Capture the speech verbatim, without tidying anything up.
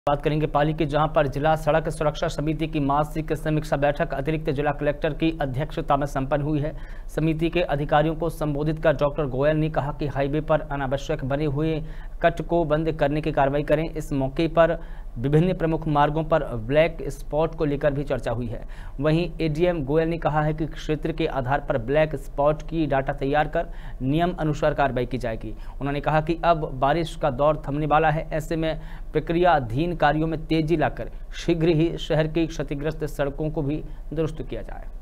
बात करेंगे पाली की, जहां पर जिला सड़क सुरक्षा समिति की मासिक समीक्षा बैठक अतिरिक्त जिला कलेक्टर की अध्यक्षता में संपन्न हुई है। समिति के अधिकारियों को संबोधित कर डॉक्टर गोयल ने कहा कि हाईवे पर अनावश्यक बने हुए कट को बंद करने की कार्रवाई करें। इस मौके पर विभिन्न प्रमुख मार्गों पर ब्लैक स्पॉट को लेकर भी चर्चा हुई है। वहीं एडीएम गोयल ने कहा है कि क्षेत्र के आधार पर ब्लैक स्पॉट की डाटा तैयार कर नियम अनुसार कार्रवाई की जाएगी। उन्होंने कहा कि अब बारिश का दौर थमने वाला है, ऐसे में प्रक्रियाधीन कार्यों में तेजी लाकर शीघ्र ही शहर की क्षतिग्रस्त सड़कों को भी दुरुस्त किया जाए।